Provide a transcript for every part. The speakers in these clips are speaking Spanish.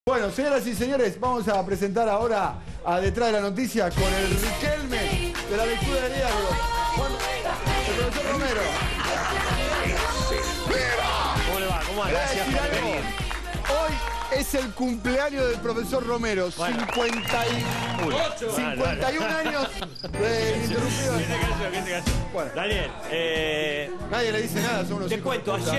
Bueno, señoras y señores, vamos a presentar ahora a Detrás de la Noticia con el Riquelme de la lectura de diario. Bueno, el profesor Romero. ¿Cómo le va? ¿Cómo va? Gracias por venir. Hoy es el cumpleaños del profesor Romero. Bueno. 51 años de interrumpido. ¿Qué te cayó? Bueno. Daniel, Nadie le dice nada, son unos te hijos de cuento, puta.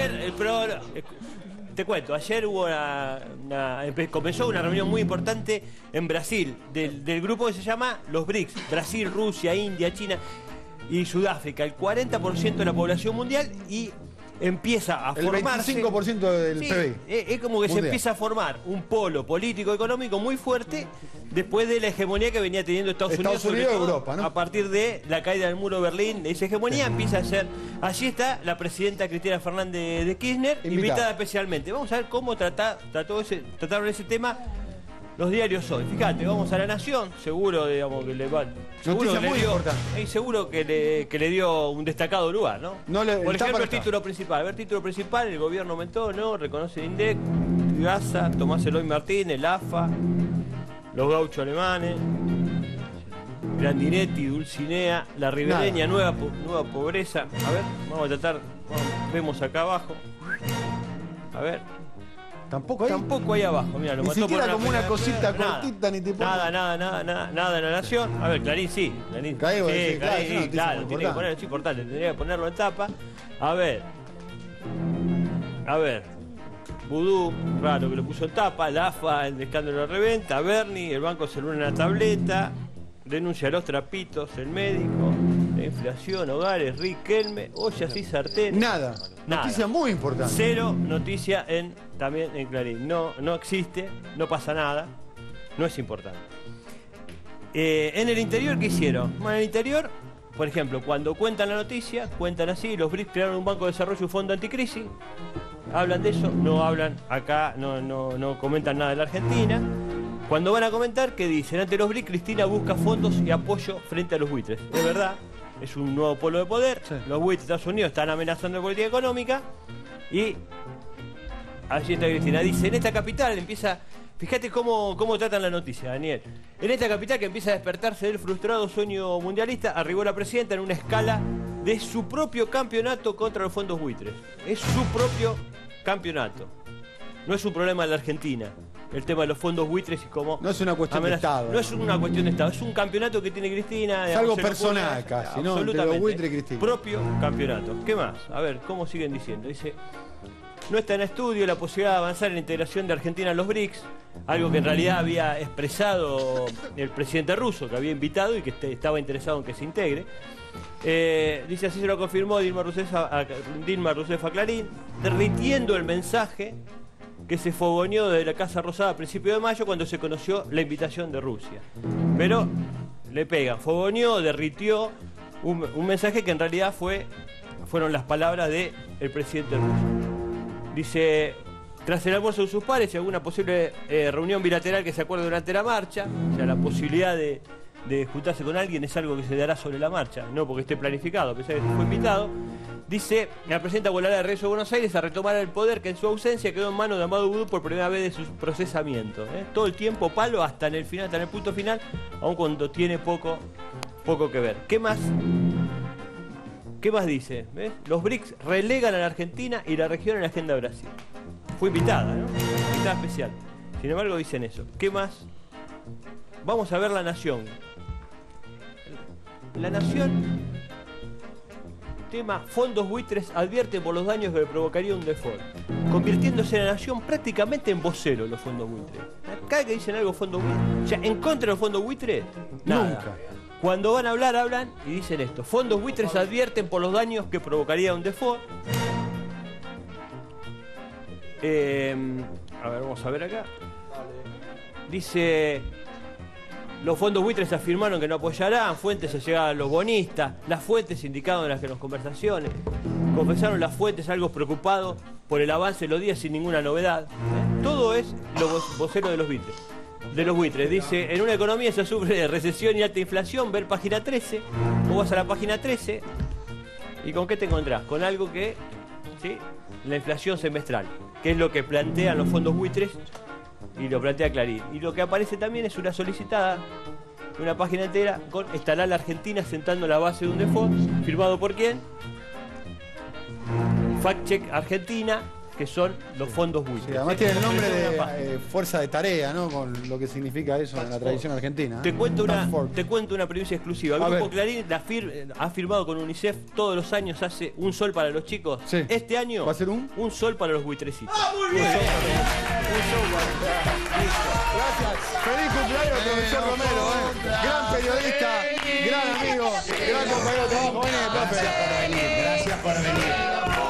ayer hubo comenzó una reunión muy importante en Brasil, del grupo que se llama los BRICS, Brasil, Rusia, India, China y Sudáfrica, el 40% de la población mundial, y empieza a formarse... El 25% del PBI. Es como que mundial. se empieza a formar un polo político-económico muy fuerte después de la hegemonía que venía teniendo Estados Unidos sobre todo, Europa, ¿no? a partir de la caída del muro de Berlín. Esa hegemonía empieza a ser... Allí está la presidenta Cristina Fernández de Kirchner, invitada especialmente. Vamos a ver cómo trataron ese tema los diarios hoy. Fíjate, vamos a La Nación, seguro, digamos, que le van... Noticia muy importante. Y seguro que le dio un destacado lugar, ¿no? Por ejemplo, el título principal. A ver, título principal: el gobierno aumentó, ¿no? Reconoce el INDEC, Gaza, Tomás Eloy Martínez, el AFA, los gauchos alemanes, Grandinetti, Dulcinea, la ribereña, nueva pobreza. A ver, vamos a tratar, vemos acá abajo. A ver. ¿Tampoco ahí? Tampoco ahí abajo, mira, lo Ni mató siquiera por como una cosita cortita, ni te pone... Nada en La Nación. A ver, Clarín sí. Clarín, Claro, sí, sí, claro, Clarín, es una noticia claro, muy tiene que importante. poner, es importante, tendría que ponerlo en tapa. A ver. Vudú, raro que lo puso en tapa. La AFA, el escándalo de reventa. Bernie, el banco celular en la tableta. Denuncia a los trapitos, el médico. La inflación, hogares, Riquelme, ollas y sartén. Nada. Noticia muy importante. Cero noticia también en Clarín. No existe, no pasa nada, no es importante. En el interior, ¿qué hicieron? Bueno, en el interior, por ejemplo, cuando cuentan la noticia, cuentan así: los BRICS crearon un banco de desarrollo y un fondo anticrisis. Hablan de eso, no hablan acá, no comentan nada de la Argentina. Cuando van a comentar, ¿qué dicen? Ante los BRICS, Cristina busca fondos y apoyo frente a los buitres. Es verdad, es un nuevo polo de poder. Sí. Los buitres de Estados Unidos están amenazando la política económica. Y allí está Cristina. Dice, en esta capital empieza... Fíjate cómo tratan la noticia, Daniel. En esta capital, que empieza a despertarse del frustrado sueño mundialista, arribó la presidenta en una escala de su propio campeonato contra los fondos buitres. Es su propio campeonato. No es un problema de la Argentina el tema de los fondos buitres y cómo... No es una cuestión de Estado. No es una cuestión de Estado, es un campeonato que tiene Cristina. Es algo personal casi, ¿no? Entre los buitres y Cristina. Propio campeonato. ¿Qué más? A ver, ¿cómo siguen diciendo? Dice, no está en estudio la posibilidad de avanzar en la integración de Argentina en los BRICS, algo que en realidad había expresado el presidente ruso, que había invitado y que estaba interesado en que se integre. Dice, así se lo confirmó Dilma Rousseff a Clarín, derritiendo el mensaje que se fogoneó desde la Casa Rosada a principios de mayo, cuando se conoció la invitación de Rusia. Pero le pegan, fogoneó, derritió un mensaje que en realidad fueron las palabras del presidente ruso. Dice, tras el almuerzo de sus pares y alguna posible reunión bilateral que se acuerde durante la marcha, o sea, la posibilidad de juntarse con alguien es algo que se dará sobre la marcha, no porque esté planificado, a pesar de que fue invitado. Dice, la presidenta volará de regreso a Buenos Aires a retomar el poder que en su ausencia quedó en manos de Amado Vudú por primera vez de su procesamiento. Todo el tiempo palo hasta en el final, hasta en el punto final, aun cuando tiene poco que ver. ¿Qué más dice? ¿Ves? Los BRICS relegan a la Argentina y la región en la agenda de Brasil. Fue invitada, ¿no? Invitada especial. Sin embargo, dicen eso. ¿Qué más? Vamos a ver La Nación. La Nación... Tema, fondos buitres advierten por los daños que le provocaría un default, convirtiéndose en La Nación prácticamente en vocero los fondos buitres. Cada que dicen algo fondos buitres, o sea, en contra de los fondos buitres, nada. Nunca. Cuando van a hablar, hablan y dicen esto: fondos buitres advierten por los daños que provocaría un default. A ver, vamos a ver acá. Dice... Los fondos buitres afirmaron que no apoyarán, fuentes allegadas a los bonistas, las fuentes indicaron en las conversaciones, confesaron las fuentes algo preocupados por el avance de los días sin ninguna novedad. Todo es los voceros de los buitres. Dice, en una economía se sufre de recesión y alta inflación, ver página 13, vos vas a la página 13 y ¿con qué te encontrás? Con algo que, ¿sí? La inflación semestral, que es lo que plantean los fondos buitres y lo plantea Clarín. Y lo que aparece también es una solicitada, una página entera, con estará la Argentina sentando la base de un default, firmado por quién, Fact Check Argentina, que son los fondos buitres. Sí, además tiene el nombre de fuerza de tarea, ¿no? Con lo que significa eso en la tradición argentina. Te cuento una primicia exclusiva. El Grupo Clarín ha firmado con UNICEF todos los años, hace un sol para los chicos. Sí. Este año ¿Va a ser un sol para los buitrecitos. ¡Ah, muy bien! Gracias. Feliz cumpleaños, profesor Romero, gran periodista, gran amigo, gran compañero de trabajo. Gracias por venir.